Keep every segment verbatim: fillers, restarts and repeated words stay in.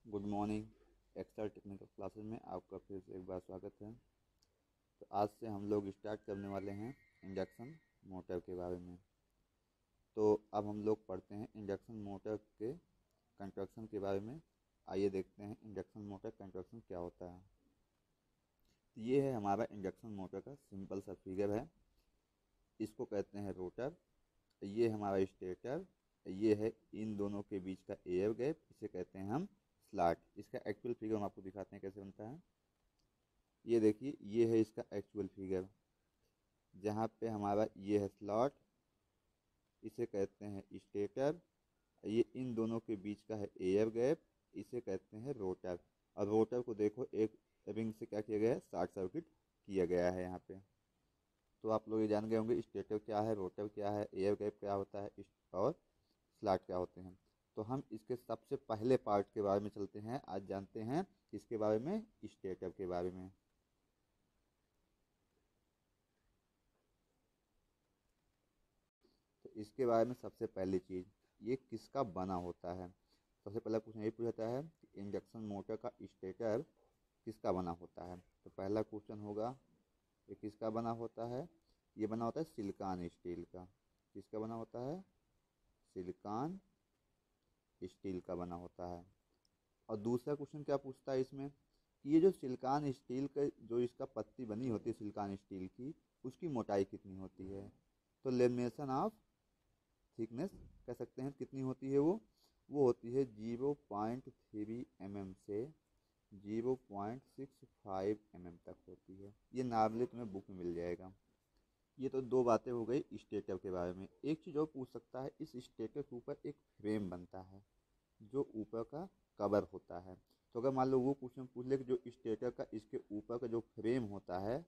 Good morning. Excel technical classes में आपका फिर से एक बार स्वागत है। तो आज से हम लोग स्टार्ट करने वाले हैं इंडक्शन मोटर के बारे में। तो अब हम लोग पढ़ते हैं इंडक्शन मोटर के कंस्ट्रक्शन के बारे में। आइए देखते हैं इंडक्शन मोटर कंस्ट्रक्शन क्या होता है। तो ये है हमारा इंडक्शन मोटर का सिंपल सा फिगर है। इसको कहते हैं रोटर। ये हमारा स्टेटर। ये है इन दोनों के बीच का एयर गैप, इसे कहते हैं हम स्लॉट। इसका एक्चुअल फिगर हम आपको दिखाते हैं कैसे बनता है। ये देखिए, ये है इसका एक्चुअल फिगर, जहाँ पे हमारा ये है स्लॉट, इसे कहते हैं स्टेटर। ये इन दोनों के बीच का है एयर गैप, इसे कहते हैं रोटर। और रोटर को देखो, एक रिंग से क्या किया गया है, शॉर्ट सर्किट किया गया है यहाँ पे। तो आप लोग ये जान गए होंगे स्टेटर क्या है, रोटर क्या है, एयर गैप क्या होता है और स्लॉट क्या होते हैं। तो हम इसके सबसे पहले पार्ट के बारे में चलते हैं। आज जानते हैं इसके बारे में, स्टेटर के बारे में। तो इसके बारे में सबसे पहली चीज़, ये किसका बना होता है। सबसे पहला क्वेश्चन ये पूछा है कि इंडक्शन मोटर का स्टेटर किसका बना होता है। तो पहला क्वेश्चन होगा, ये किसका बना होता है। ये बना होता है सिलिकॉन स्टील का। किसका बना होता है, सिलिकॉन स्टील का बना होता है। और दूसरा क्वेश्चन क्या पूछता है इसमें, कि ये जो सिलिकॉन स्टील का जो इसका पत्ती बनी होती है सिलिकॉन स्टील की, उसकी मोटाई कितनी होती है। तो लेमिनेशन ऑफ थिकनेस कह सकते हैं, कितनी होती है वो वो होती है zero point three M M से zero point six five M M तक होती है। ये नॉर्मली तुम्हें बुक में मिल जाएगा। ये तो दो बातें हो गई स्टेटर के बारे में। एक चीज़ और पूछ सकता है, इस स्टेटर के ऊपर एक फ्रेम बनता है जो ऊपर का कवर होता है। तो अगर मान लो वो क्वेश्चन पूछ ले कि जो स्टेटर का इसके ऊपर का जो फ्रेम होता है,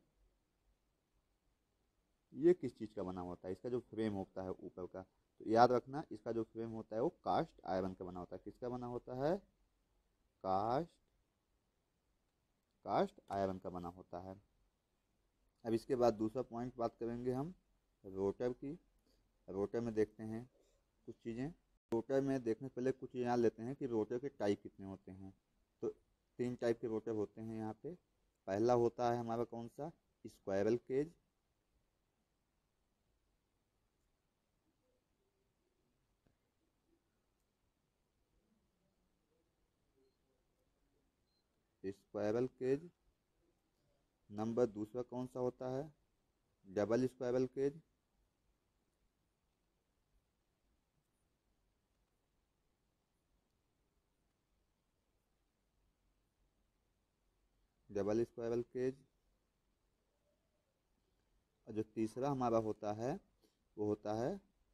ये किस चीज़ का बना होता है, इसका जो फ्रेम होता है ऊपर का। तो याद रखना, इसका जो फ्रेम होता है वो कास्ट आयरन का बना होता है। किसका बना होता है, कास्ट कास्ट आयरन का बना होता है। अब इसके बाद दूसरा पॉइंट बात करेंगे हम रोटर की। रोटर में देखते हैं कुछ चीज़ें। रोटर में देखने से पहले कुछ जान लेते हैं कि रोटर के टाइप कितने होते हैं। तो तीन टाइप के रोटर होते हैं यहाँ पे। पहला होता है हमारा कौन सा, squirrel cage. Squirrel cage. Number दूसरा कौन सा होता है, double squirrel cage. Double squirrel cage. और जो तीसरा हमारा होता है वो होता है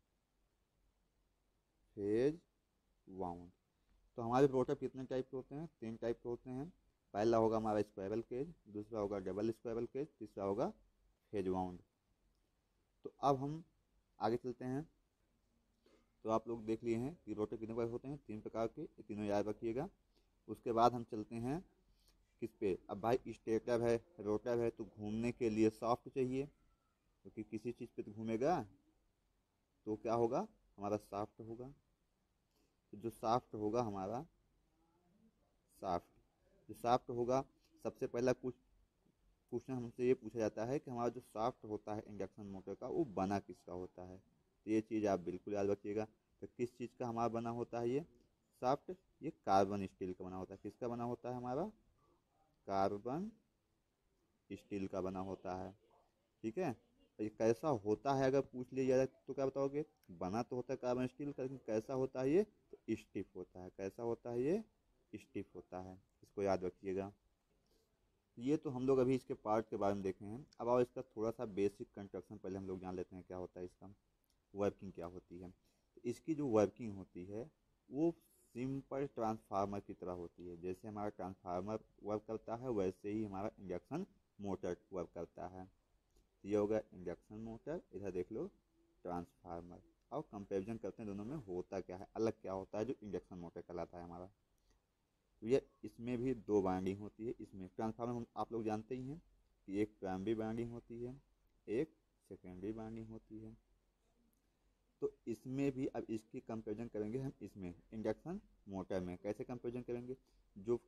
फेज वाउंड। तो हमारे रोटर कितने टाइप के होते हैं, तीन टाइप के होते हैं। पहला होगा हमारा स्क्वायरल केज, दूसरा होगा डबल स्क्वायरल केज, तीसरा होगा फेज वाउंड। तो अब हम आगे चलते हैं। तो आप लोग देख लिए हैं कि रोटर कितने प्रकार होते हैं, तीन प्रकार के, ये तीनों याद रखिएगा। उसके बाद हम चलते हैं किस पे। अब भाई स्टेटर है, रोटर है, तो घूमने के लिए सॉफ्ट चाहिए, क्योंकि तो किसी चीज़ पे तो घूमेगा तो क्या होगा, हमारा सॉफ्ट होगा। तो जो सॉफ्ट होगा हमारा, सॉफ्ट जो सॉफ्ट होगा, सबसे पहला कुछ क्वेश्चन हमसे ये पूछा जाता है कि हमारा जो सॉफ्ट होता है इंडक्शन मोटर का, वो बना किसका होता है। तो ये चीज़ आप बिल्कुल याद रखिएगा। तो किस चीज़ का हमारा बना होता है ये सॉफ्ट, ये कार्बन स्टील का बना होता है। किसका बना होता है हमारा, कार्बन स्टील का बना होता है। ठीक है। तो ये कैसा होता है अगर पूछ लिया जाए तो क्या बताओगे, बना तो होता है कार्बन स्टील का, लेकिन कैसा होता है ये, तो स्टिफ होता है। कैसा होता है ये, स्टिफ होता है। इसको याद रखिएगा। ये तो हम लोग अभी इसके पार्ट के बारे में देखे हैं। अब आओ इसका थोड़ा सा बेसिक कंस्ट्रक्शन पहले हम लोग जान लेते हैं, क्या होता है इसका वर्किंग क्या होती है। तो इसकी जो वर्किंग होती है वो सिंपल ट्रांसफार्मर की तरह होती है। जैसे हमारा ट्रांसफार्मर वर्क करता है, वैसे ही हमारा इंडक्शन मोटर वर्क करता है। तो ये होगा इंडक्शन मोटर, इधर देख लो ट्रांसफार्मर। और कंपेरिजन करते हैं दोनों में होता क्या है, अलग क्या होता है जो इंडक्शन मोटर कहलाता है हमारा। तो ये इसमें भी दो वाइंडिंग होती है। इसमें ट्रांसफार्मर हम आप लोग जानते ही हैं कि एक प्राइमरी वाइंडिंग होती है, एक सेकेंडरी वाइंडिंग होती है। तो इसमें भी अब इसकी कंपेरिजन करेंगे हम, इसमें इंडक्शन मोटर में कैसे कंपेरिजन करेंगे।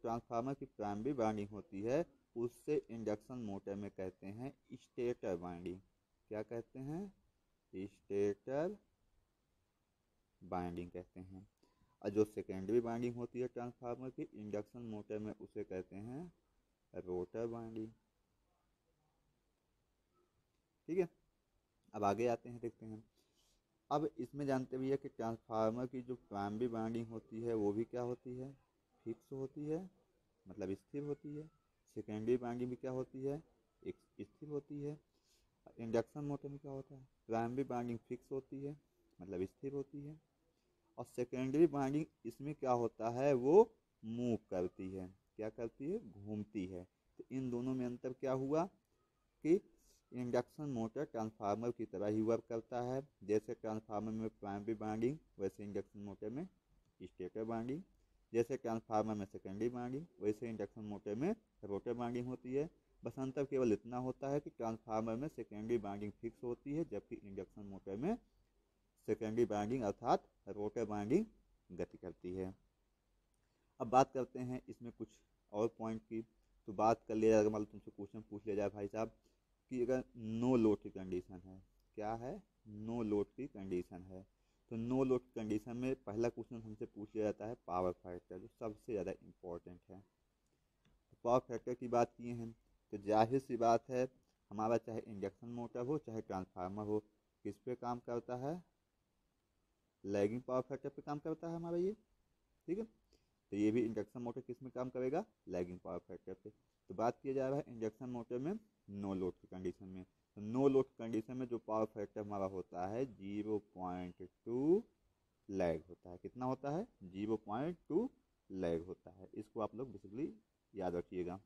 ट्रांसफार्मर की प्राइमरी वाइंडिंग होती है उससे इंडक्शन मोटर में कहते हैं स्टेटर वाइंडिंग। क्या कहते हैं? स्टेटर वाइंडिंग कहते हैं। और जो सेकेंडरी वाइंडिंग होती है ट्रांसफार्मर की इंडक्शन मोटर में उसे कहते हैं रोटर वाइंडिंग। ठीक है, अब आगे आते हैं, देखते हैं। अब इसमें जानते भी है कि ट्रांसफार्मर की जो प्राइमरी वाइंडिंग होती है वो भी क्या होती है? फिक्स होती है, मतलब स्थिर होती है। सेकेंडरी वाइंडिंग भी क्या होती है? एक स्थिर होती है। इंडक्शन मोटर में क्या होता है? प्राइमरी वाइंडिंग फिक्स होती है, मतलब स्थिर होती है, और सेकेंडरी वाइंडिंग इसमें क्या होता है? वो मूव करती है। क्या करती है? घूमती है। तो इन दोनों में अंतर क्या हुआ कि इंडक्शन मोटर ट्रांसफार्मर की तरह ही वर्क करता है। जैसे ट्रांसफार्मर में प्राइमरी वाइंडिंग वैसे इंडक्शन मोटर में स्टेटर वाइंडिंग, जैसे ट्रांसफार्मर में सेकेंडरी वाइंडिंग वैसे इंडक्शन मोटर में रोटर वाइंडिंग होती है। बस अंतर केवल इतना होता है कि ट्रांसफार्मर में सेकेंडरी वाइंडिंग फिक्स होती है जबकि इंडक्शन मोटर में सेकेंडरी वाइंडिंग अर्थात रोटर वाइंडिंग गति करती है। अब बात करते हैं इसमें कुछ और पॉइंट की। तो बात कर लिया जाए, मान लो तुमसे क्वेश्चन पूछ लिया जाए भाई साहब कि अगर नो लोड की कंडीशन है, क्या है? नो लोड की कंडीशन है। तो नो लोड की कंडीशन में पहला क्वेश्चन हमसे पूछ लिया जाता है पावर फैक्टर, जो सबसे ज़्यादा इम्पोर्टेंट है। तो पावर फैक्टर की बात किए हैं तो जाहिर सी बात है हमारा चाहे इंडक्शन मोटर हो चाहे ट्रांसफार्मर हो, किस पे काम करता है? लैगिंग पावर फैक्टर पे काम करता है हमारा ये। ठीक है, तो ये भी इंडक्शन मोटर किस में काम करेगा? लैगिंग पावर फैक्टर पे। तो बात किया जा रहा है इंडक्शन मोटर में नो लोड की कंडीशन में। तो नो लोड कंडीशन में जो पावर फैक्टर हमारा होता है जीरो पॉइंट टू लैग होता है। कितना होता है? जीरो पॉइंट टू लैग होता है। इसको आप लोग बेसिकली याद रखिएगा।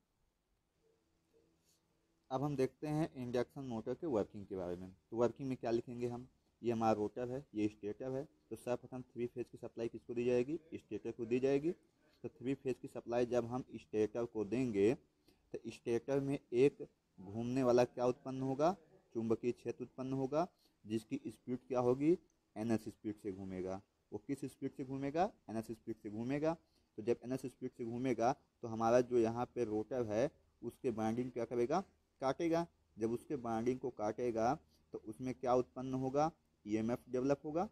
अब हम देखते हैं इंडक्शन मोटर के वर्किंग के बारे में। तो वर्किंग में क्या लिखेंगे हम? ये हमारा रोटर है, ये स्टेटर है। तो सर्वप्रथम थ्री फेज की सप्लाई किसको दी जाएगी? स्टेटर को दी जाएगी। तो थ्री फेज की सप्लाई जब हम स्टेटर को देंगे तो स्टेटर में एक घूमने वाला क्या उत्पन्न होगा? चुंबकीय क्षेत्र उत्पन्न होगा, जिसकी स्पीड क्या होगी? एन एस स्पीड से घूमेगा। वो किस स्पीड से घूमेगा? एन एस स्पीड से घूमेगा। तो जब एन एस स्पीड से घूमेगा तो हमारा जो यहाँ पे रोटर है उसके वाइंडिंग क्या करेगा? काटेगा। जब उसके वाइंडिंग को काटेगा तो उसमें क्या उत्पन्न होगा? ई एम एफ डेवलप होगा।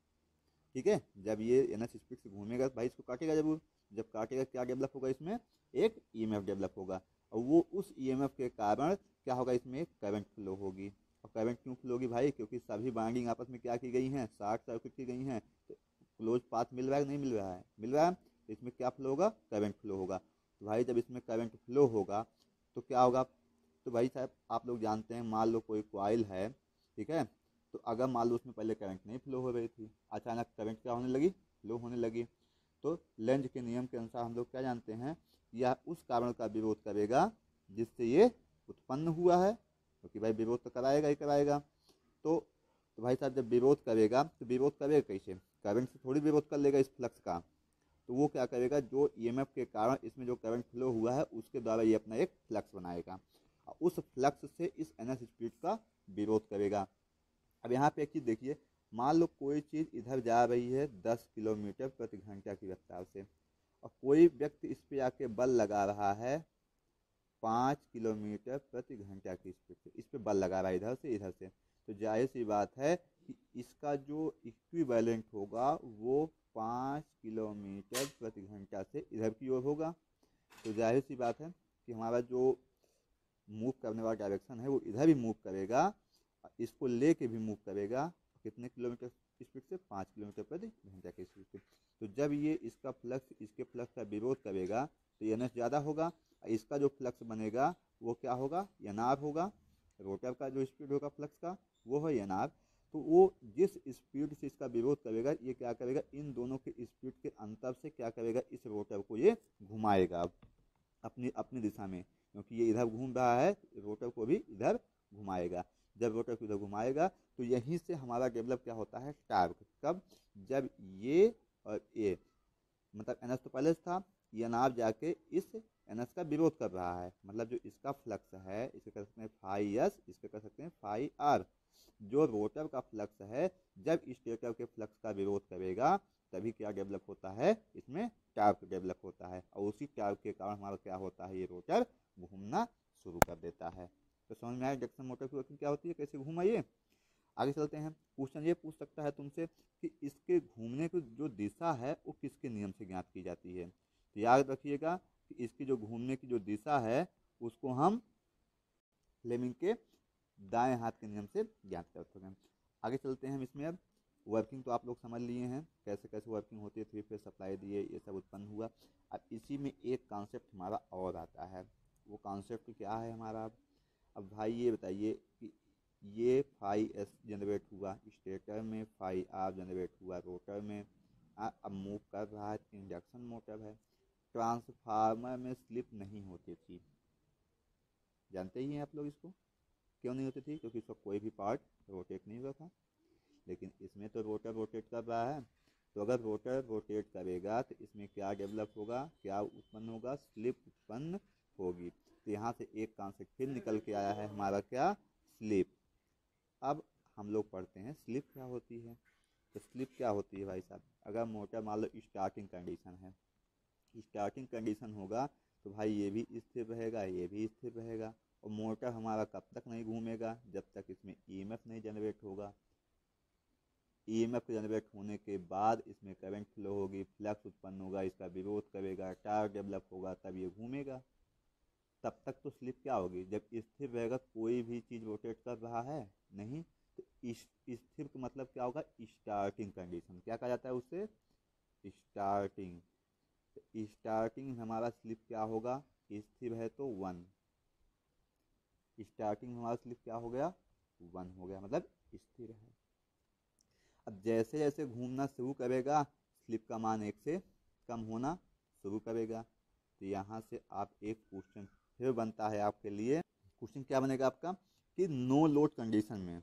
ठीक है, जब ये एन एस स्पीड से घूमेगा भाई इसको काटेगा जरूर। जब काटेगा क्या डेवलप होगा? इसमें एक ई एम एफ डेवलप होगा, और वो उस ई एम एफ के कारण क्या होगा? इसमें एक करंट फ्लो होगी। और करंट क्यों फ्लो होगी भाई? क्योंकि सभी वाइंडिंग आपस में क्या की गई हैं? शॉर्ट सर्किट की गई हैं। तो क्लोज पाथ मिल रहा है? नहीं मिल रहा है? मिल रहा है। तो इसमें क्या फ्लो होगा? करंट फ्लो होगा। तो भाई जब इसमें करंट फ्लो होगा तो क्या होगा? तो भाई साहब आप लोग जानते हैं, मान लो कोई कॉइल है, ठीक है, तो अगर मान लो उसमें पहले करंट नहीं फ्लो हो रही थी, अचानक करंट क्या होने लगी? फ्लो होने लगी। तो लेंज के नियम के अनुसार हम लोग क्या जानते हैं? यह उस कारण का विरोध करेगा जिससे ये उत्पन्न हुआ है, क्योंकि तो भाई विरोध तो कराएगा ही कराएगा। तो तो भाई साहब जब विरोध करेगा तो विरोध करेगा कैसे? करंट से थोड़ी विरोध कर लेगा इस फ्लक्स का। तो वो क्या करेगा? जो ई एम एफ के कारण इसमें जो करंट फ्लो हुआ है उसके द्वारा ये अपना एक फ्लक्स बनाएगा, उस फ्लक्स से इस एन एस स्पीड का विरोध करेगा। अब यहाँ पे एक चीज़ देखिए, मान लो कोई चीज़ इधर जा रही है दस किलोमीटर प्रति घंटा की रफ्तार से, और कोई व्यक्ति इस पे आके बल लगा रहा है पाँच किलोमीटर प्रति घंटा की स्पीड से। इस पे बल लगा रहा है इधर से इधर से। तो जाहिर सी बात है कि इसका जो इक्विवेलेंट होगा वो पाँच किलोमीटर प्रति घंटा से इधर की ओर होगा। तो जाहिर सी बात है कि हमारा जो मूव करने वाला डायरेक्शन है वो इधर भी मूव करेगा, इसको ले के भी मूव करेगा। कितने किलोमीटर स्पीड से? पाँच किलोमीटर प्रति घंटा की स्पीड से। तो जब ये इसका फ्लक्स इसके फ्लक्स का विरोध करेगा तो एन एस ज़्यादा होगा, इसका जो फ्लक्स बनेगा वो क्या होगा? एन आर होगा। रोटर का जो स्पीड होगा फ्लक्स का वो है एन आर। तो वो जिस स्पीड से इसका विरोध करेगा ये क्या करेगा? इन दोनों के स्पीड के अंतर से क्या करेगा? इस रोटर को ये घुमाएगा अपनी अपनी दिशा में, क्योंकि ये इधर घूम रहा है, रोटर को भी इधर घुमाएगा। जब रोटर को इधर घुमाएगा तो यहीं से हमारा डेवलप क्या होता है? टार्क। कब? जब ये और ये, मतलब एन एस तो पहले था, ये नाव जाके इस एन एस का विरोध कर रहा है, मतलब जो इसका फ्लक्स है इसे कर सकते हैं फाई एस, इसके कर सकते हैं फाई आर। जो रोटर का फ्लक्स है जब स्टेटर के फ्लक्स का विरोध करेगा तभी क्या डेवलप होता है, इसमें टार्क डेवलप होता है, और उसी टार्क के कारण हमारा क्या होता है, ये रोटर घूमना शुरू कर देता है। तो समझ में आया इंडक्शन मोटर की वर्किंग क्या होती है, कैसे घूमा ये। आगे चलते हैं। क्वेश्चन ये पूछ सकता है तुमसे कि इसके घूमने की जो दिशा है वो किसके नियम से ज्ञात की जाती है। तो याद रखिएगा कि इसकी जो घूमने की जो दिशा है उसको हम फ्लेमिंग के दाएं हाथ के नियम से ज्ञात करते हैं। आगे चलते हैं हम इसमें। अब वर्किंग तो आप लोग समझ लिए हैं, कैसे कैसे वर्किंग होती है, थ्री फेज सप्लाई दिए, ये सब उत्पन्न हुआ। अब इसी में एक कॉन्सेप्ट हमारा और आता है, वो कॉन्सेप्ट क्या है हमारा। अब अब भाई ये बताइए कि ये फाई एस जनरेट हुआ स्टेटर में, फाई आर जनरेट हुआ रोटर में, आ, अब मूव कर रहा है, इंडक्शन मोटर है। ट्रांसफार्मर में स्लिप नहीं होती थी, जानते ही हैं आप लोग इसको, क्यों नहीं होती थी, क्योंकि इसका कोई भी पार्ट रोटेट नहीं हुआ था। लेकिन इसमें तो रोटर रोटेट कर रहा है, तो अगर रोटर रोटेट करेगा तो इसमें क्या डेवलप होगा, क्या उत्पन्न होगा, स्लिप उत्पन्न होगी। तो यहाँ से एक कॉन्सेप्ट फिर निकल के आया है हमारा, क्या, स्लिप। अब हम लोग पढ़ते हैं स्लिप क्या होती है। तो स्लिप क्या होती है भाई साहब, अगर मोटर मान लो स्टार्टिंग कंडीशन है, स्टार्टिंग कंडीशन होगा तो भाई ये भी स्थिर रहेगा, ये भी स्थिर रहेगा, और मोटर हमारा कब तक नहीं घूमेगा, जब तक इसमें ईएमएफ नहीं जनरेट होगा। ईएमएफ जनरेट होने के बाद इसमें करंट फ्लो होगी, फ्लक्स उत्पन्न होगा, इसका विरोध करेगा, टार्क डेवलप होगा, तब ये घूमेगा। तब तक तो स्लिप क्या होगी, जब स्थिर रहेगा, कोई भी चीज़ रोटेट कर रहा है नहीं, तो स्थिर का मतलब क्या होगा, स्टार्टिंग कंडीशन, क्या कहा जाता है उससे, स्टार्टिंग। स्टार्टिंग में हमारा स्लिप क्या होगा, स्थिर है तो वन, स्टार्टिंग में हमारा स्लिप क्या हो गया, वन हो गया, मतलब स्थिर है। अब जैसे जैसे घूमना शुरू करेगा स्लिप का मान एक से कम होना शुरू करेगा। तो यहाँ से आप एक क्वेश्चन फिर बनता है आपके लिए, क्वेश्चन क्या बनेगा आपका कि नो लोड कंडीशन में,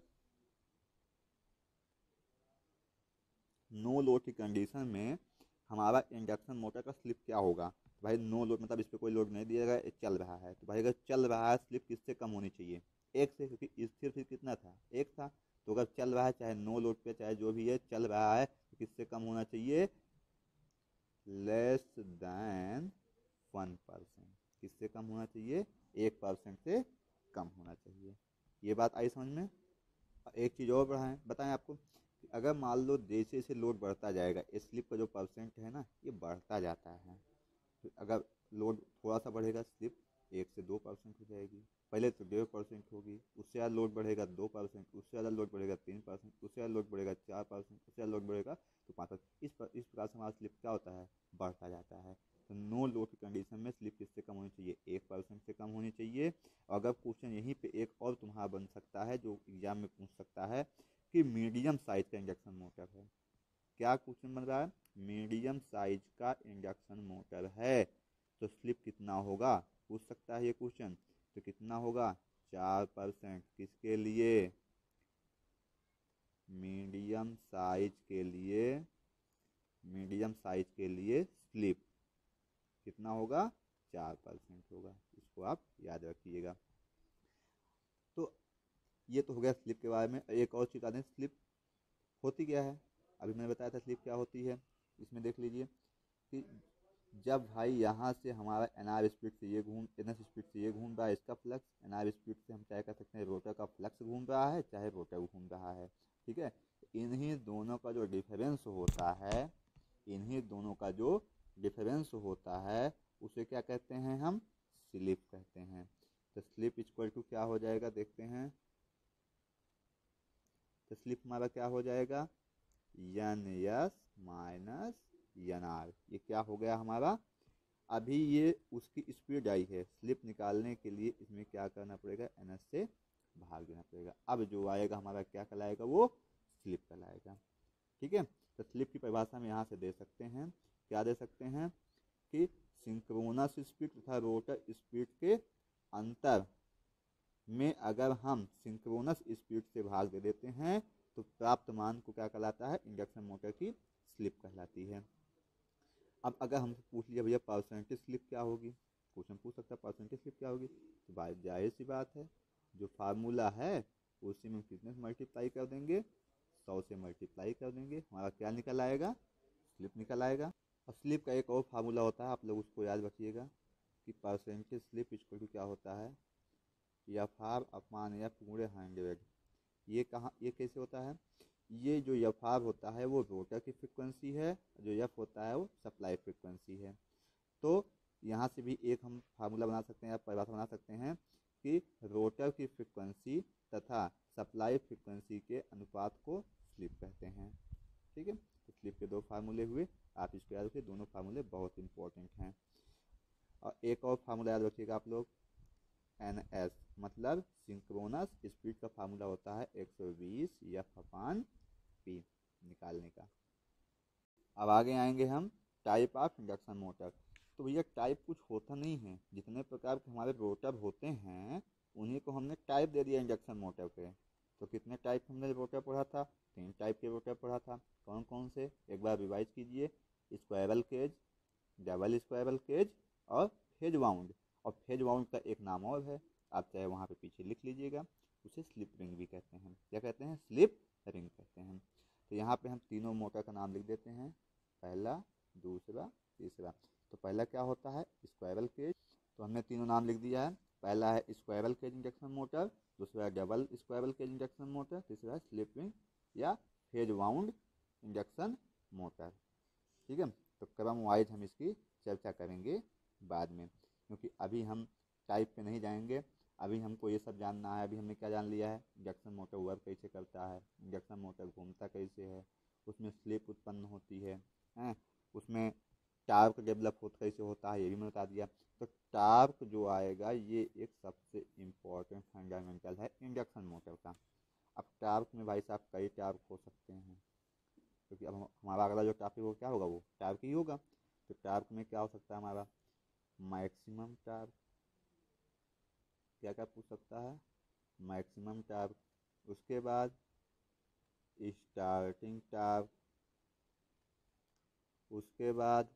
नो लोड की कंडीशन में हमारा इंडक्शन मोटर का स्लिप क्या होगा। तो भाई नो लोड मतलब इस पर कोई लोड नहीं दिया गया, चल रहा है, तो भाई अगर चल रहा है स्लिप किससे कम होनी चाहिए, एक से, क्योंकि स्थिर फिर कितना था, एक था। तो अगर चल रहा है, चाहे नो लोड पे चाहे जो भी है चल रहा है, तो किससे कम होना चाहिए, लेस दैन वन परसेंट, किससे कम होना चाहिए, एक परसेंट से कम होना चाहिए। ये बात आई समझ में। एक चीज़ और बढ़ाएं बताएं आपको, अगर मान लो जैसे जैसे लोड बढ़ता जाएगा स्लिप का जो परसेंट है ना ये बढ़ता जाता है। तो अगर लोड थोड़ा सा बढ़ेगा स्लिप एक से दो परसेंट हो जाएगी, पहले तो डेढ़ परसेंट होगी, उससे ज़्यादा लोड बढ़ेगा दो परसेंट, उससे ज़्यादा लोड बढ़ेगा तीन परसेंट, उससे ज़्यादा लोड बढ़ेगा चार परसेंट, उससे ज़्यादा लोड बढ़ेगा तो पाँच परसेंट। इस पर इस प्रकार से हमारा स्लिप क्या होता है, बढ़ता जाता है। तो नो लोड की कंडीशन में स्लिप किससे कम होनी चाहिए, एक परसेंट से कम होनी चाहिए। और अगर क्वेश्चन यहीं पे एक और तुम्हारा बन सकता है जो एग्जाम में पूछ सकता है कि मीडियम साइज का इंडक्शन मोटर है, क्या क्वेश्चन बन रहा है, मीडियम साइज का इंडक्शन मोटर है तो स्लिप कितना होगा, पूछ सकता है ये क्वेश्चन। तो कितना होगा, चार परसेंट, किसके लिए, मीडियम साइज के लिए, मीडियम साइज के लिए स्लिप कितना होगा, चार परसेंट होगा, इसको आप याद रखिएगा। तो ये तो हो गया स्लिप के बारे में। एक और चीज़ बता दें, स्लिप होती क्या है, अभी मैंने बताया था स्लिप क्या होती है। इसमें देख लीजिए कि जब भाई यहाँ से हमारा एन आर स्पीड से ये घूम एन एस स्पीड से ये घूम रहा है इसका फ्लक्स, एन आर स्पीड से हम चाहे कह सकते हैं रोटर का फ्लक्स घूम रहा है, चाहे रोटर घूम रहा है, ठीक है। इन्हीं दोनों का जो डिफरेंस होता है, इन्हीं दोनों का जो डिफरेंस होता है उसे क्या कहते हैं, हम स्लिप कहते हैं। तो स्लिप इक्वल टू क्या हो जाएगा, देखते हैं। तो स्लिप हमारा क्या हो जाएगा, N S minus N R, ये क्या हो गया हमारा। अभी ये उसकी स्पीड आई है, स्लिप निकालने के लिए इसमें क्या करना पड़ेगा, एन एस से भाग देना पड़ेगा। अब जो आएगा हमारा क्या कहलाएगा, वो स्लिप कहलाएगा, ठीक है। तो स्लिप की परिभाषा हम यहाँ से दे सकते हैं, क्या दे सकते हैं कि सिंक्रोनस स्पीड तथा रोटर स्पीड के अंतर में अगर हम सिंक्रोनस स्पीड से भाग दे देते हैं तो प्राप्त मान को क्या कहलाता है, इंडक्शन मोटर की स्लिप कहलाती है। अब अगर हमसे पूछ लिया भैया परसेंटेज स्लिप क्या होगी, क्वेश्चन पूछ सकता है परसेंटेज स्लिप क्या होगी, तो भाई जाहिर सी बात है जो फार्मूला है उसी में कितने से मल्टीप्लाई कर देंगे, सौ से मल्टीप्लाई कर देंगे, हमारा क्या निकल आएगा, स्लिप निकल आएगा। और स्लिप का एक और फार्मूला होता है, आप लोग उसको याद रखिएगा कि परसेंटेज स्लिप इक्वल टू क्या होता है, एफ आर अपॉन एफ पूरे हंड्रेड। ये कहाँ, ये कैसे होता है, ये जो एफ आर होता है वो रोटर की फ्रिक्वेंसी है, जो एफ होता है वो सप्लाई फ्रिक्वेंसी है। तो यहाँ से भी एक हम फार्मूला बना सकते हैं या परिभाषा बना सकते हैं कि रोटर की फ्रिक्वेंसी तथा सप्लाई फ्रिक्वेंसी के अनुपात को स्लिप कहते हैं। ठीक है, तो स्लिप के दो फार्मूले हुए, आप इसको याद रखिए, दोनों फार्मूले बहुत इंपॉर्टेंट हैं। और एक और फार्मूला याद रखिएगा आप लोग, एन एस मतलब सिंक्रोनस स्पीड का फार्मूला होता है एक सौ बीस एफ अपान पी निकालने का। अब आगे आएंगे हम टाइप ऑफ इंडक्शन मोटर। तो भैया टाइप कुछ होता नहीं है, जितने प्रकार के हमारे रोटर होते हैं उन्हीं को हमने टाइप दे दिया इंडक्शन मोटर पे। तो कितने टाइप हमने रोटर पढ़ा था, तीन टाइप के रोटर पढ़ा था। कौन कौन से, एक बार रिवाइज कीजिए, squirrel cage, double squirrel cage और फेज वाउंड। और फेज वाउंड का एक नाम और है, आप चाहे वहाँ पे पीछे लिख लीजिएगा, उसे स्लिप रिंग भी कहते हैं। क्या कहते हैं, स्लिप रिंग कहते हैं। तो यहाँ पे हम तीनों मोटर का नाम लिख देते हैं, पहला, दूसरा, तीसरा। तो पहला क्या होता है, स्क्वायरल केज। तो हमने तीनों नाम लिख दिया है, पहला है स्क्वायरल केज इंडक्शन मोटर, दूसरा double squirrel cage induction motor, तीसरा स्लिप रिंग या फेज वाउंड इंडक्शन मोटर। ठीक है, तो क्रम वाइज हम इसकी चर्चा करेंगे बाद में, क्योंकि अभी हम टाइप पे नहीं जाएंगे। अभी हमको ये सब जानना है। अभी हमने क्या जान लिया है, इंडक्शन मोटर वर्क कैसे करता है, इंडक्शन मोटर घूमता कैसे है, उसमें स्लिप उत्पन्न होती है, हैं, उसमें टार्क डेवलप होता कैसे होता है, ये भी मैंने बता दिया। तो टार्क जो आएगा ये एक सबसे इम्पोर्टेंट फंडामेंटल है इंडक्शन मोटर का। अब टार्क में भाई साहब कई टार्क हो सकते हैं, क्योंकि अब हमारा अगला जो टॉपिक वो क्या होगा, वो टार्क ही होगा। तो टार्क में क्या हो सकता है हमारा, मैक्सिमम टार्क, क्या क्या पूछ सकता है, मैक्सिमम टार्क, उसके बाद स्टार्टिंग टार्क, उसके बाद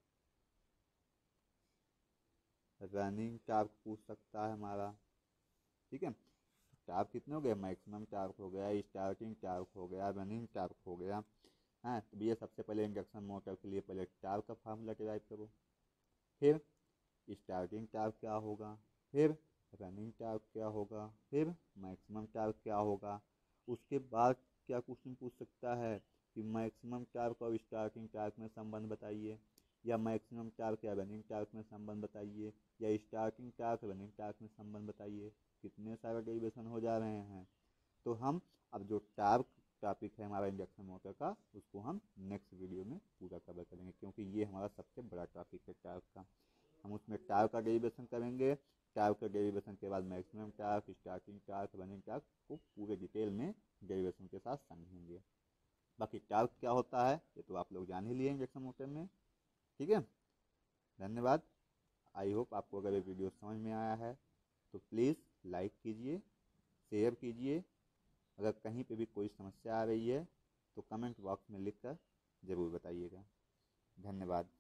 रनिंग टार्क पूछ सकता है हमारा। ठीक है, टार्क कितने हो गए, मैक्सिमम टार्क हो गया, स्टार्टिंग टार्क हो गया, रनिंग टार्क हो गया। हाँ, तो ये सबसे पहले इंडक्शन मोटर के लिए पहले टार्क का फार्मूला डिराइव करो, फिर स्टार्टिंग टार्क क्या होगा, फिर रनिंग टार्क क्या होगा, फिर मैक्सिमम टार्क क्या होगा। उसके बाद क्या क्वेश्चन पूछ सकता है कि मैक्सिमम टार्क और स्टार्टिंग टार्क में संबंध बताइए, या मैक्सिमम टार्क या रनिंग टार्क में संबंध बताइए, या स्टार्टिंग टार्क रनिंग टार्क में संबंध बताइए। कितने सारे डेरिवेशन हो जा रहे हैं। तो हम अब जो टार्क टॉपिक है हमारा इंडक्शन मोटर का, उसको हम नेक्स्ट वीडियो में पूरा कवर करेंगे, क्योंकि ये हमारा सबसे बड़ा टॉपिक है टार्क का। हम उसमें टार्क का डेरिवेशन करेंगे, टार्क के डेरिवेशन के बाद maximum torque, starting torque, running torque को पूरे डिटेल में डेरिवेशन के साथ समझेंगे। बाकी टार्क क्या होता है ये तो आप लोग जान ही लिए इंडक्शन मोटर में। ठीक है, धन्यवाद। आई होप आपको अगर ये वीडियो समझ में आया है तो प्लीज़ लाइक कीजिए, शेयर कीजिए। अगर कहीं पे भी कोई समस्या आ रही है तो कमेंट बॉक्स में लिखकर ज़रूर बताइएगा। धन्यवाद।